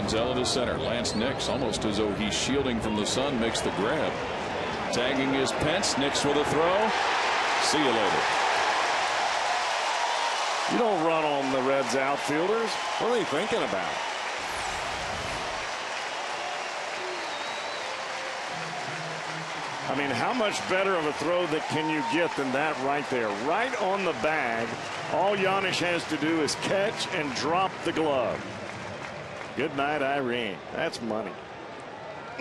Manziel to center. Lance Nix, almost as though he's shielding from the sun, makes the grab. Tagging is Pence. Nix with a throw. See you later. You don't run on the Reds outfielders. What are they thinking about? I mean, how much better of a throw that can you get than that right there? Right on the bag. All Giannis has to do is catch and drop the glove. Good night, Irene. That's money.